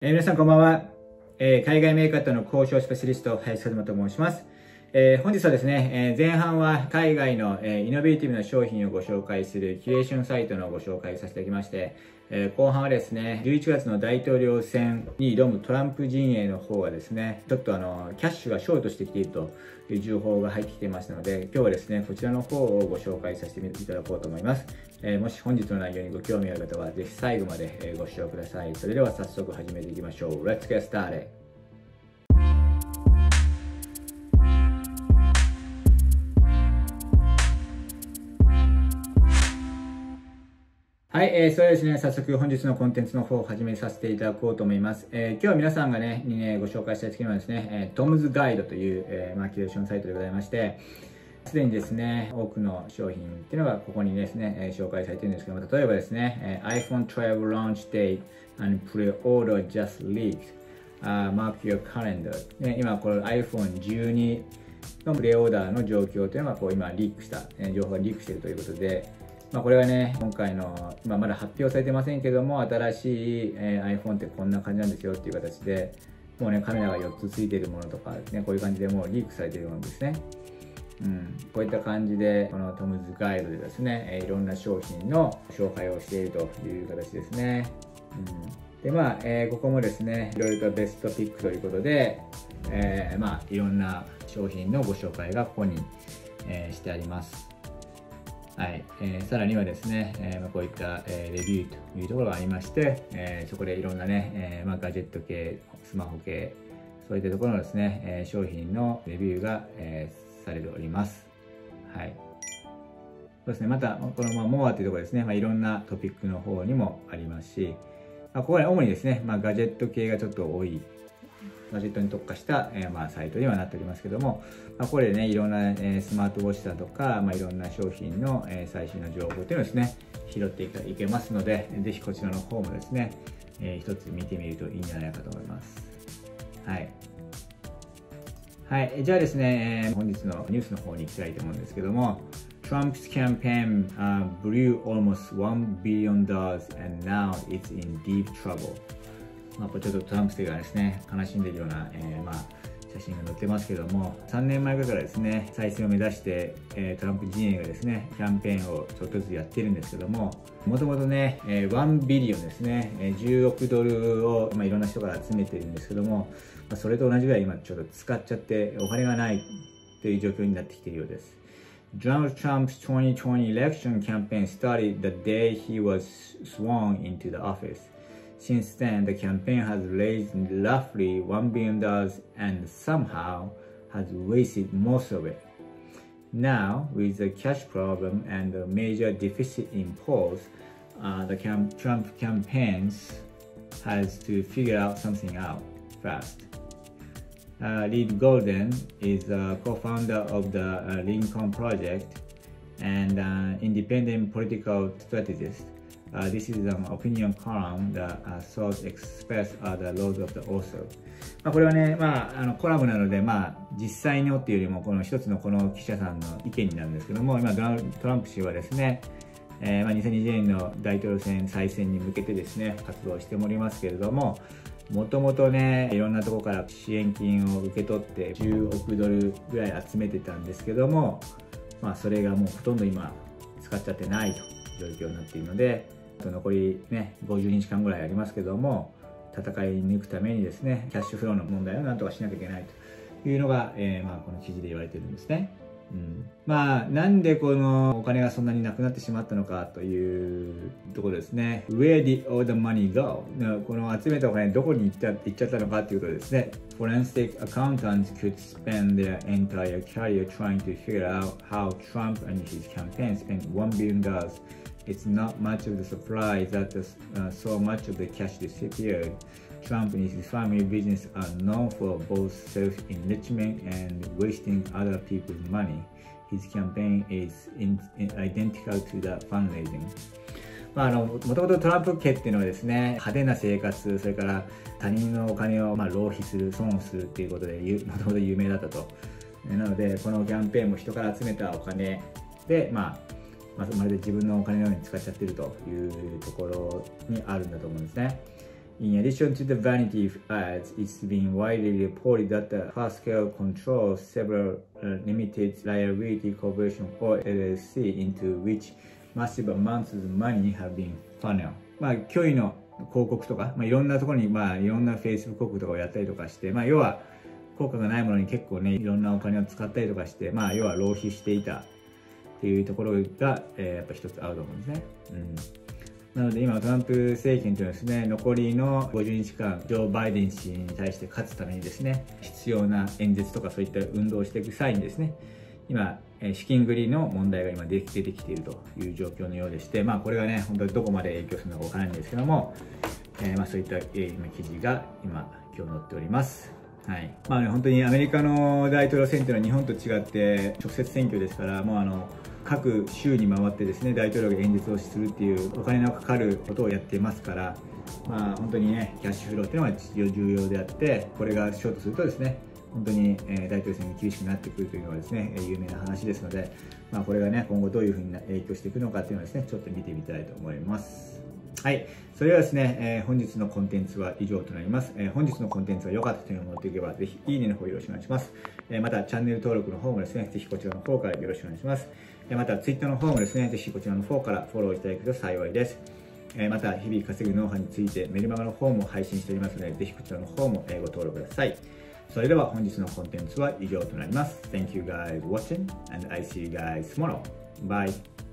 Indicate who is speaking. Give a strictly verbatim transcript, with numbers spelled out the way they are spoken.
Speaker 1: えー、皆さんこんばんは、えー、海外メーカーとの交渉スペシャリスト林和馬と申します。えー、本日はですね、えー、前半は海外の、えー、イノベーティブな商品をご紹介するキュレーションサイトのご紹介をさせていただきまして、えー、後半はですね、じゅういちがつの大統領選に挑むトランプ陣営の方はですね、ちょっとあのキャッシュがショートしてきているという情報が入ってきていますので、今日はですね、こちらの方をご紹介させていただこうと思います。えー、もし本日の内容にご興味ある方は、ぜひ最後までご視聴ください。それでは早速始めていきましょう。Let's get started! はい、えー、それでですね、早速本日のコンテンツの方を始めさせていただこうと思います。えー、今日は皆さんがね、にね、ご紹介したいというのはですね、えー、トムズガイドという、えーまあ、キュレーションサイトでございまして、すでにですね、多くの商品っていうのがここにですね、えー、紹介されているんですけども、例えばですね、えー、iPhone トゥエルブ launch date and pre-order just leaked、uh, mark your calendar、ね、今これ アイフォンじゅうに のプレオーダーの状況というのがこう今リークした、えー、情報がリークしているということで、まあ、これはね、今回の、まあ、まだ発表されてませんけども、新しい、えー、iPhone ってこんな感じなんですよっていう形で、もうね、カメラがよっつついているものとか、ね、こういう感じでもうリークされているものですね。うん、こういった感じで、このトムズガイドでですね、えー、いろんな商品の紹介をしているという形ですね。うん、で、まあ、えー、ここもですね、いろいろとベストピックということで、えー、まあ、いろんな商品のご紹介がここに、えー、してあります。はい、えー、さらにはですね、えー、こういった、えー、レビューというところがありまして、えー、そこでいろんなね、えーまあ、ガジェット系、スマホ系、そういったところのですね、えー、商品のレビューが、えー、されております。はい。そうですね、また、この、まあ、モアというところですね、まあ、いろんなトピックの方にもありますし、まあ、ここは主にですね、まあ、ガジェット系がちょっと多い、ガジェットに特化した、えーまあ、サイトにはなっておりますけども、まあ、これでね、いろんな、えー、スマートウォッチだとか、まあ、いろんな商品の、えー、最新の情報というのをですね、拾っていけますので、ぜひこちらの方もですね、えー、一つ見てみるといいんじゃないかと思います。はい。はい。じゃあですね、えー、本日のニュースの方に行きたいと思うんですけども、Trump's campaign、uh, blew almost one billion dollars and now it's in deep trouble。まあ、ちょっとトランプ氏がですね、悲しんでいるような、えー、まあ、写真が載ってますけども、さんねんまえからですね、再選を目指して、えー、トランプ陣営がですね、キャンペーンをちょっとずつやってるんですけども、もともとね、えー、ワンビリオンですね、えー、じゅうおくドルを、まあ、いろんな人から集めてるんですけども、まあ、それと同じぐらい今ちょっと使っちゃってお金がないという状況になってきているようです。Donald Trump's twenty twenty election campaign started the day he was sworn into the office.Since then, the campaign has raised roughly one billion dollars and somehow has wasted most of it. Now, with the cash problem and the major deficit in polls, uh, the cam Trump campaigns has to figure out something out fast. Uh, Reed Golden is a co-founder of the uh, Lincoln Project and an independent political strategist.Uh, this is an opinion column that uh, source express uh, the roles of the author. まあこれはね、まあ、あのコラムなので、まあ、実際のっていうよりもこの一つのこの記者さんの意見になるんですけども、今ドナルド・トランプ氏はですね、えーまあ、にせんにじゅうねんの大統領選再選に向けてですね、活動しておりますけれども、もともとね、いろんなところから支援金を受け取ってじゅうおくドルぐらい集めてたんですけども、まあ、それがもうほとんど今使っちゃってないという状況になっているので、残りね、ごじゅうにちかんぐらいありますけども、戦い抜くためにですね、キャッシュフローの問題をなんとかしなきゃいけないというのが、えー、まあこの記事で言われてるんですね。うん、まあ、なんでこのお金がそんなになくなってしまったのかというところですね。Where did all the money go? この集めたお金どこに行っちゃ、行っちゃったのかということですね。Forensic accountants could spend their entire career trying to figure out how Trump and his campaign spent one billion dollars.It's not much of the surprise that the, uh, so much of the cash disappeared. Trump and his family business are known for both self-enrichment and wasting other people's money. His campaign is in, in identical to the fundraising. まあ、あの、もともとトランプ家っていうのはですね、派手な生活、それから他人のお金をまあ浪費する、損をするっていうことで、もともと有名だったと。なので、このキャンペーンも人から集めたお金で、まあ、まあ、まるで自分のお金のように使っちゃってるというところにあるんだと思うんですね。 In addition to the vanity ads, it's been widely reported that the Pascal controls several uh, limited liability corporations or エルエルシー into which massive amounts of money have been funneled. まあ、虚偽の広告とか、まあ、いろんなところに、まあ、いろんな Facebook 広告とかをやったりとかして、まあ、要は効果がないものに結構ね、いろんなお金を使ったりとかして、まあ、要は浪費していたっていうところが、えー、やっぱ一つあると思うんですね。うんなので今、トランプ政権というのはですね、残りのごじゅうにちかん、ジョー・バイデン氏に対して勝つためにですね、必要な演説とかそういった運動をしていく際にですね、今、資金繰りの問題が今出てきているという状況のようでして、まあこれがね、本当にどこまで影響するのかわからないんですけども、えー、まあそういった、えー、今記事が今、今日載っております。はい。まあね、本当にアメリカの大統領選というのは日本と違って直接選挙ですから、もうあの、各州に回ってですね、大統領が演説をするっていうお金のかかることをやっていますから、まあ本当にね、キャッシュフローっていうのは重要であって、これがショートするとですね、本当に大統領選が厳しくなってくるというのはですね、有名な話ですので、まあこれがね、今後どういうふうに影響していくのかっていうのはですね、ちょっと見てみたいと思います。はい。それではですね、えー、本日のコンテンツは以上となります。えー、本日のコンテンツが良かったというのを思っていけば、ぜひいいねの方よろしくお願いします。えー、また、チャンネル登録の方もですね、ぜひこちらの方からよろしくお願いします。えー、また、Twitter の方もですね、ぜひこちらの方からフォローいただけると幸いです。えー、また、日々稼ぐノウハウについてメルマガの方も配信しておりますので、ぜひこちらの方もご登録ください。それでは本日のコンテンツは以上となります。Thank you guys for watching and I see you guys tomorrow. Bye!